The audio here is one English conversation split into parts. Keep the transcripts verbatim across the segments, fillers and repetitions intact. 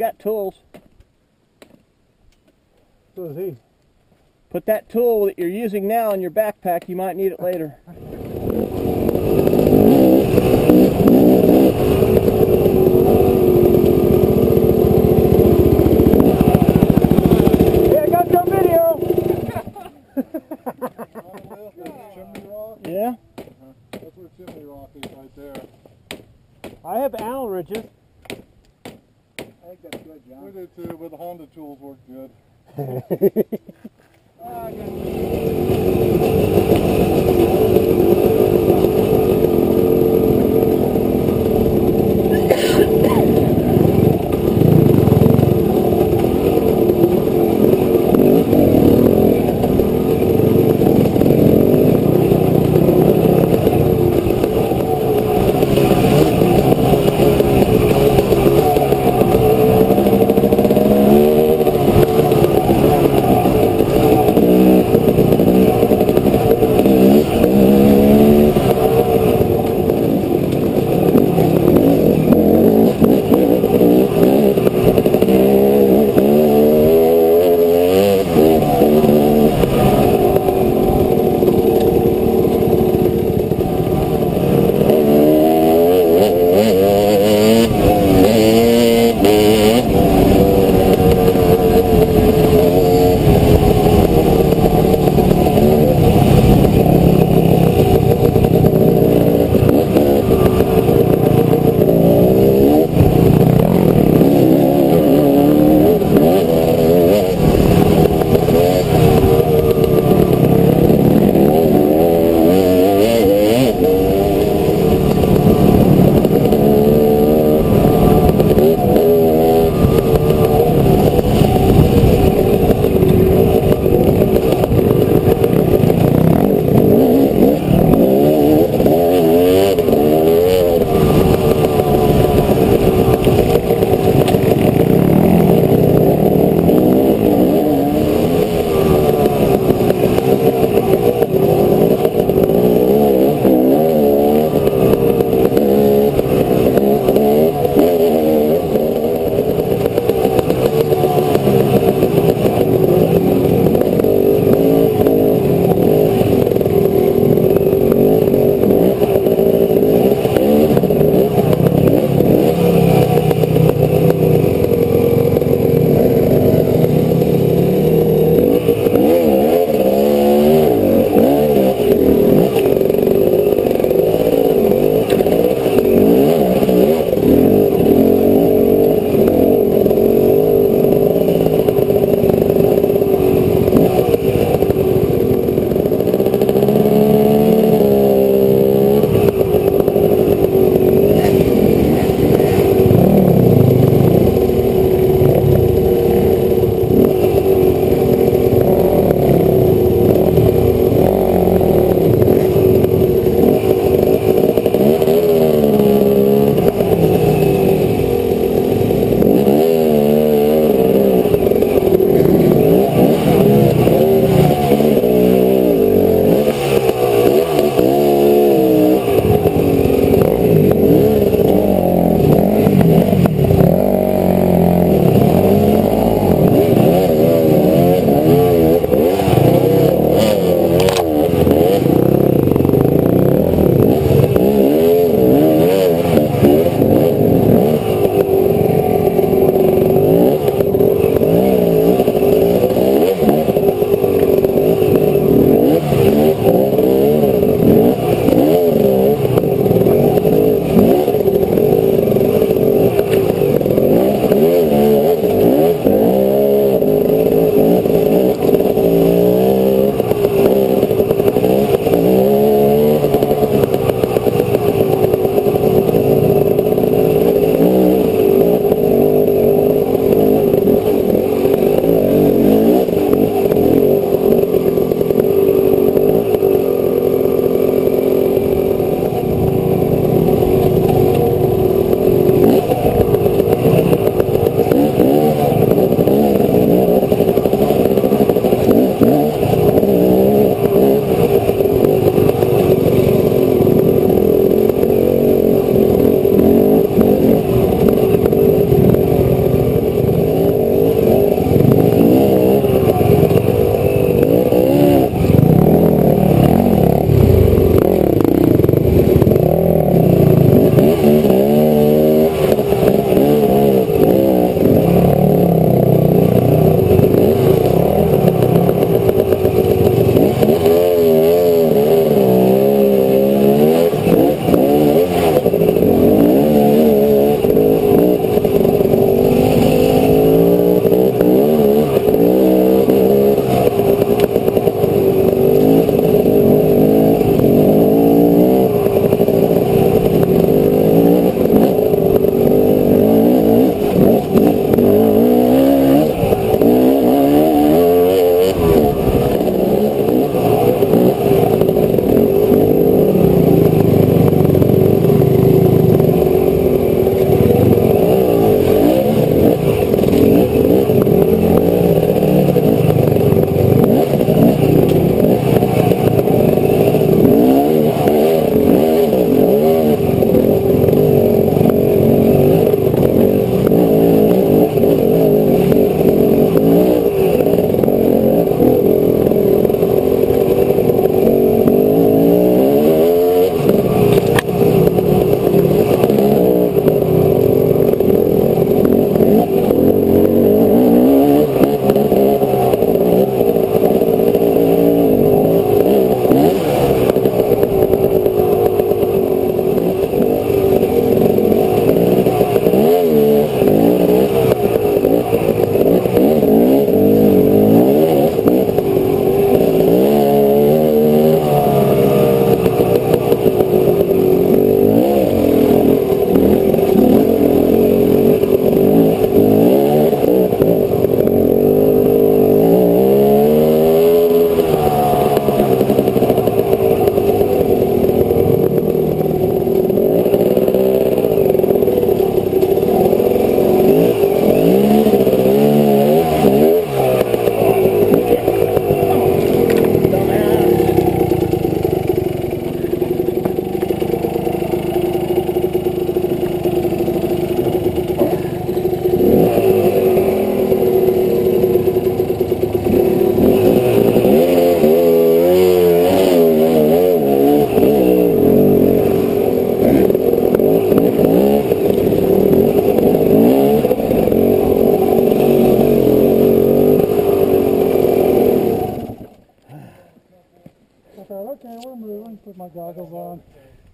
got tools. So does he. Put that tool that you're using now in your backpack. You might need it later. Yeah, I got your video. Chimney Rock? Yeah? Uh-huh. That's where Chimney Rock is right there. I have allen ridges. I think that's good, John. We do too, but the Honda tools work good. Ah, I got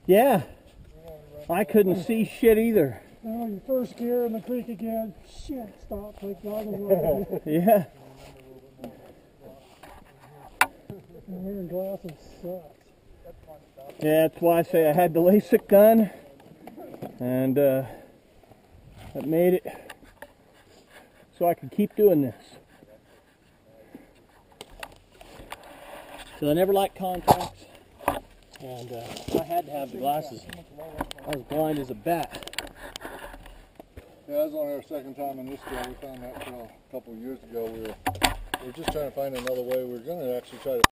Yeah, I couldn't see shit either. Oh, your first gear in the creek again. Shit, stop. Thank God I'm not Yeah. wearing glasses sucks. Yeah, that's why I say I had the LASIK done, and uh, that made it so I could keep doing this. So I never liked contacts, and uh, I had to have the glasses. I was blind as a bat. Yeah, that was only our second time in this trail. We found that trail a couple of years ago. We were, we were just trying to find another way. We were going to actually try to